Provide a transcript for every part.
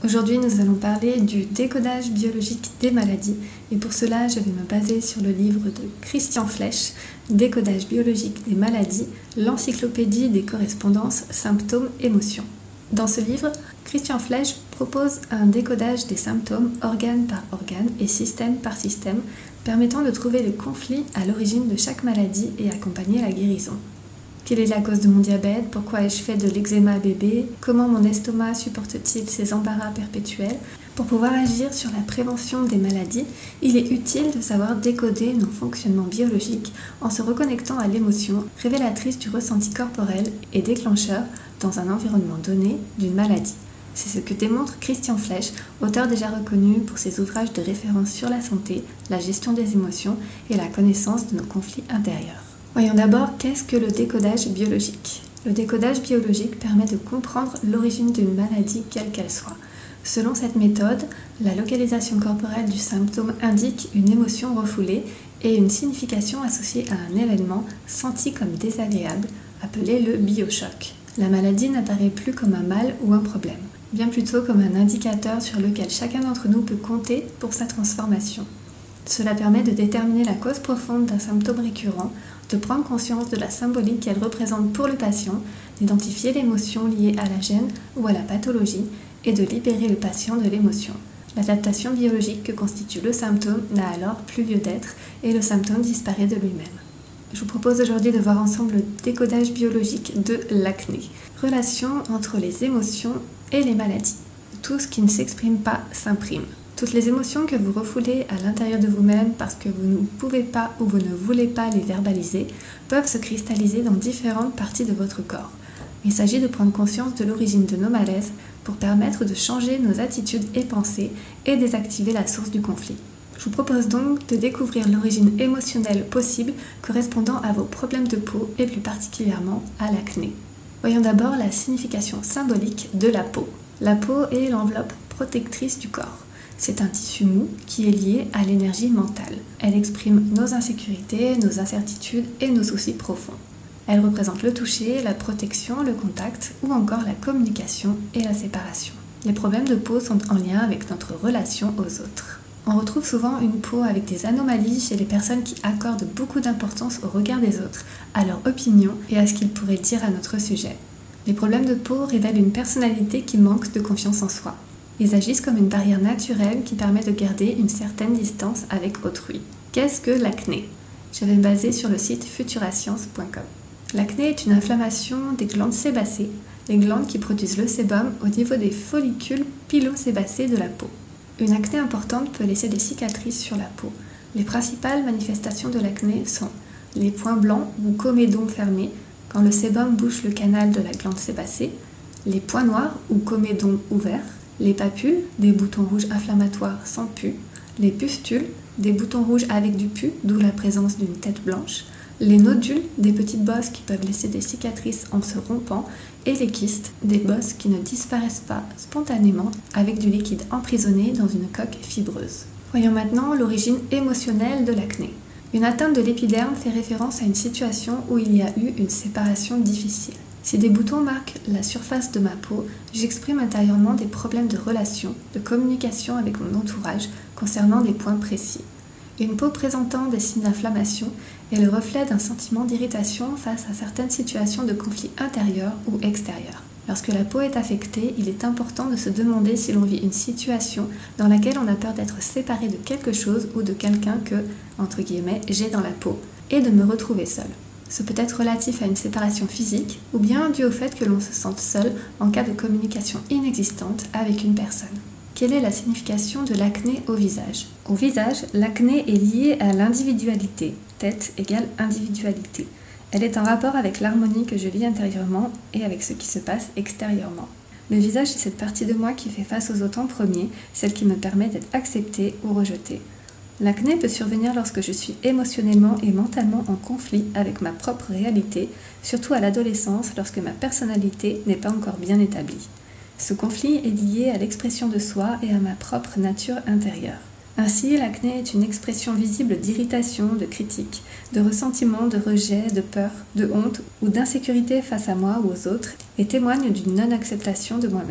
Aujourd'hui, nous allons parler du décodage biologique des maladies et pour cela, je vais me baser sur le livre de Christian Flech, Décodage biologique des maladies, l'encyclopédie des correspondances, symptômes, émotions. Dans ce livre, Christian Flech propose un décodage des symptômes organe par organe et système par système, permettant de trouver le conflit à l'origine de chaque maladie et accompagner la guérison. Quelle est la cause de mon diabète? Pourquoi ai-je fait de l'eczéma bébé? Comment mon estomac supporte-t-il ces embarras perpétuels? Pour pouvoir agir sur la prévention des maladies, il est utile de savoir décoder nos fonctionnements biologiques en se reconnectant à l'émotion révélatrice du ressenti corporel et déclencheur dans un environnement donné d'une maladie. C'est ce que démontre Christian Flech, auteur déjà reconnu pour ses ouvrages de référence sur la santé, la gestion des émotions et la connaissance de nos conflits intérieurs. Voyons d'abord qu'est-ce que le décodage biologique. Le décodage biologique permet de comprendre l'origine d'une maladie quelle qu'elle soit. Selon cette méthode, la localisation corporelle du symptôme indique une émotion refoulée et une signification associée à un événement senti comme désagréable, appelé le biochoc. La maladie n'apparaît plus comme un mal ou un problème, bien plutôt comme un indicateur sur lequel chacun d'entre nous peut compter pour sa transformation. Cela permet de déterminer la cause profonde d'un symptôme récurrent, de prendre conscience de la symbolique qu'elle représente pour le patient, d'identifier l'émotion liée à la gène ou à la pathologie et de libérer le patient de l'émotion. L'adaptation biologique que constitue le symptôme n'a alors plus lieu d'être et le symptôme disparaît de lui-même. Je vous propose aujourd'hui de voir ensemble le décodage biologique de l'acné. Relation entre les émotions et les maladies. Tout ce qui ne s'exprime pas s'imprime. Toutes les émotions que vous refoulez à l'intérieur de vous-même parce que vous ne pouvez pas ou vous ne voulez pas les verbaliser peuvent se cristalliser dans différentes parties de votre corps. Il s'agit de prendre conscience de l'origine de nos malaises pour permettre de changer nos attitudes et pensées et désactiver la source du conflit. Je vous propose donc de découvrir l'origine émotionnelle possible correspondant à vos problèmes de peau et plus particulièrement à l'acné. Voyons d'abord la signification symbolique de la peau. La peau est l'enveloppe protectrice du corps. C'est un tissu mou qui est lié à l'énergie mentale. Elle exprime nos insécurités, nos incertitudes et nos soucis profonds. Elle représente le toucher, la protection, le contact ou encore la communication et la séparation. Les problèmes de peau sont en lien avec notre relation aux autres. On retrouve souvent une peau avec des anomalies chez les personnes qui accordent beaucoup d'importance au regard des autres, à leur opinion et à ce qu'ils pourraient dire à notre sujet. Les problèmes de peau révèlent une personnalité qui manque de confiance en soi. Ils agissent comme une barrière naturelle qui permet de garder une certaine distance avec autrui. Qu'est-ce que l'acné? Je vais me baser sur le site futurascience.com. L'acné est une inflammation des glandes sébacées, les glandes qui produisent le sébum au niveau des follicules pilosébacés de la peau. Une acné importante peut laisser des cicatrices sur la peau. Les principales manifestations de l'acné sont les points blancs ou comédons fermés quand le sébum bouche le canal de la glande sébacée, les points noirs ou comédons ouverts, les papules, des boutons rouges inflammatoires sans pus, les pustules, des boutons rouges avec du pus, d'où la présence d'une tête blanche, les nodules, des petites bosses qui peuvent laisser des cicatrices en se rompant, et les kystes, des bosses qui ne disparaissent pas spontanément avec du liquide emprisonné dans une coque fibreuse. Voyons maintenant l'origine émotionnelle de l'acné. Une atteinte de l'épiderme fait référence à une situation où il y a eu une séparation difficile. Si des boutons marquent la surface de ma peau, j'exprime intérieurement des problèmes de relation, de communication avec mon entourage concernant des points précis. Une peau présentant des signes d'inflammation est le reflet d'un sentiment d'irritation face à certaines situations de conflit intérieur ou extérieur. Lorsque la peau est affectée, il est important de se demander si l'on vit une situation dans laquelle on a peur d'être séparé de quelque chose ou de quelqu'un que, entre guillemets, j'ai dans la peau, et de me retrouver seul. Ce peut être relatif à une séparation physique ou bien dû au fait que l'on se sente seul en cas de communication inexistante avec une personne. Quelle est la signification de l'acné au visage? Au visage, l'acné est liée à l'individualité. Tête égale individualité. Elle est en rapport avec l'harmonie que je vis intérieurement et avec ce qui se passe extérieurement. Le visage, c'est cette partie de moi qui fait face aux autres en premier, celle qui me permet d'être acceptée ou rejetée. L'acné peut survenir lorsque je suis émotionnellement et mentalement en conflit avec ma propre réalité, surtout à l'adolescence lorsque ma personnalité n'est pas encore bien établie. Ce conflit est lié à l'expression de soi et à ma propre nature intérieure. Ainsi, l'acné est une expression visible d'irritation, de critique, de ressentiment, de rejet, de peur, de honte ou d'insécurité face à moi ou aux autres et témoigne d'une non-acceptation de moi-même.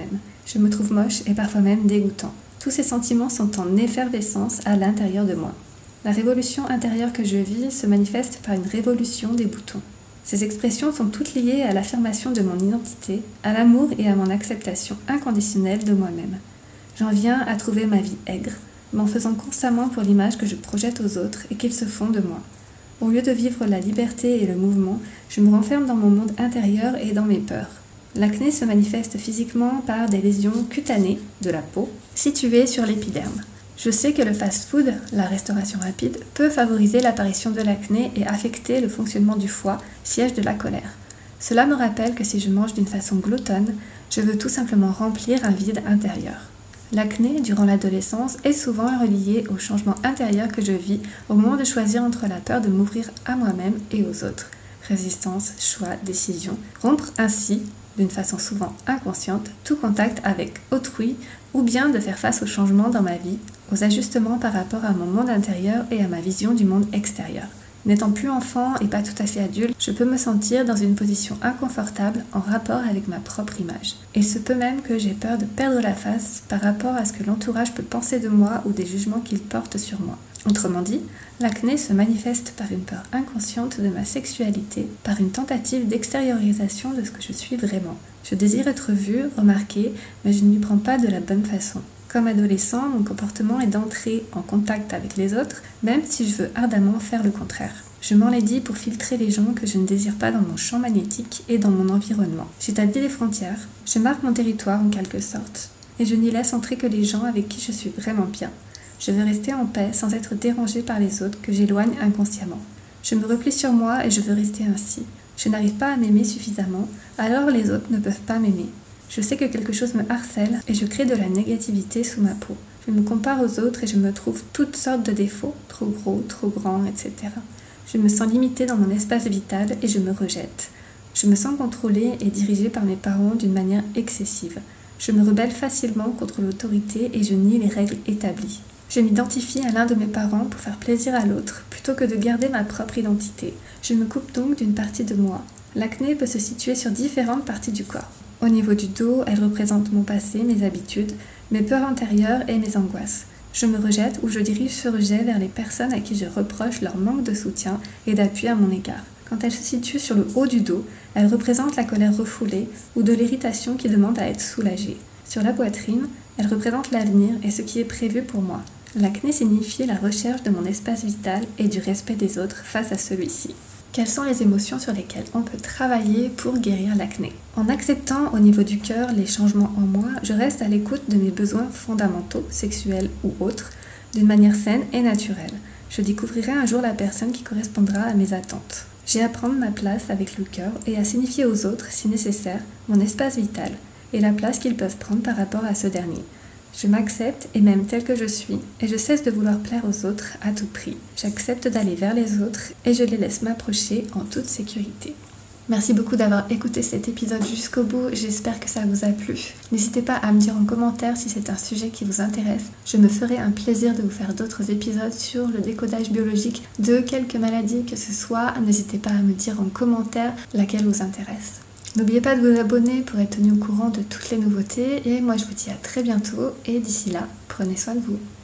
Je me trouve moche et parfois même dégoûtant. Tous ces sentiments sont en effervescence à l'intérieur de moi. La révolution intérieure que je vis se manifeste par une révolution des boutons. Ces expressions sont toutes liées à l'affirmation de mon identité, à l'amour et à mon acceptation inconditionnelle de moi-même. J'en viens à trouver ma vie aigre, m'en faisant constamment pour l'image que je projette aux autres et qu'ils se font de moi. Au lieu de vivre la liberté et le mouvement, je me renferme dans mon monde intérieur et dans mes peurs. L'acné se manifeste physiquement par des lésions cutanées de la peau situées sur l'épiderme. Je sais que le fast-food, la restauration rapide, peut favoriser l'apparition de l'acné et affecter le fonctionnement du foie, siège de la colère. Cela me rappelle que si je mange d'une façon gluttonne, je veux tout simplement remplir un vide intérieur. L'acné, durant l'adolescence, est souvent relié au changement intérieur que je vis au moment de choisir entre la peur de m'ouvrir à moi-même et aux autres. Résistance, choix, décision. Rompre ainsi, d'une façon souvent inconsciente, tout contact avec autrui ou bien de faire face aux changements dans ma vie, aux ajustements par rapport à mon monde intérieur et à ma vision du monde extérieur. N'étant plus enfant et pas tout à fait adulte, je peux me sentir dans une position inconfortable en rapport avec ma propre image. Il se peut même que j'ai peur de perdre la face par rapport à ce que l'entourage peut penser de moi ou des jugements qu'il porte sur moi. Autrement dit, l'acné se manifeste par une peur inconsciente de ma sexualité, par une tentative d'extériorisation de ce que je suis vraiment. Je désire être vue, remarquée, mais je ne m'y prends pas de la bonne façon. Comme adolescent, mon comportement est d'entrer en contact avec les autres, même si je veux ardemment faire le contraire. Je m'enlaidis pour filtrer les gens que je ne désire pas dans mon champ magnétique et dans mon environnement. J'établis des frontières, je marque mon territoire en quelque sorte, et je n'y laisse entrer que les gens avec qui je suis vraiment bien. Je veux rester en paix sans être dérangée par les autres que j'éloigne inconsciemment. Je me replie sur moi et je veux rester ainsi. Je n'arrive pas à m'aimer suffisamment, alors les autres ne peuvent pas m'aimer. Je sais que quelque chose me harcèle et je crée de la négativité sous ma peau. Je me compare aux autres et je me trouve toutes sortes de défauts, trop gros, trop grands, etc. Je me sens limitée dans mon espace vital et je me rejette. Je me sens contrôlée et dirigée par mes parents d'une manière excessive. Je me rebelle facilement contre l'autorité et je nie les règles établies. Je m'identifie à l'un de mes parents pour faire plaisir à l'autre, plutôt que de garder ma propre identité. Je me coupe donc d'une partie de moi. L'acné peut se situer sur différentes parties du corps. Au niveau du dos, elle représente mon passé, mes habitudes, mes peurs intérieures et mes angoisses. Je me rejette ou je dirige ce rejet vers les personnes à qui je reproche leur manque de soutien et d'appui à mon égard. Quand elle se situe sur le haut du dos, elle représente la colère refoulée ou de l'irritation qui demande à être soulagée. Sur la poitrine, elle représente l'avenir et ce qui est prévu pour moi. L'acné signifie la recherche de mon espace vital et du respect des autres face à celui-ci. Quelles sont les émotions sur lesquelles on peut travailler pour guérir l'acné? En acceptant au niveau du cœur les changements en moi, je reste à l'écoute de mes besoins fondamentaux, sexuels ou autres, d'une manière saine et naturelle. Je découvrirai un jour la personne qui correspondra à mes attentes. J'ai à prendre ma place avec le cœur et à signifier aux autres, si nécessaire, mon espace vital et la place qu'ils peuvent prendre par rapport à ce dernier. Je m'accepte et m'aime tel que je suis et je cesse de vouloir plaire aux autres à tout prix. J'accepte d'aller vers les autres et je les laisse m'approcher en toute sécurité. Merci beaucoup d'avoir écouté cet épisode jusqu'au bout, j'espère que ça vous a plu. N'hésitez pas à me dire en commentaire si c'est un sujet qui vous intéresse. Je me ferai un plaisir de vous faire d'autres épisodes sur le décodage biologique de quelques maladies que ce soit. N'hésitez pas à me dire en commentaire laquelle vous intéresse. N'oubliez pas de vous abonner pour être tenu au courant de toutes les nouveautés et moi je vous dis à très bientôt et d'ici là, prenez soin de vous.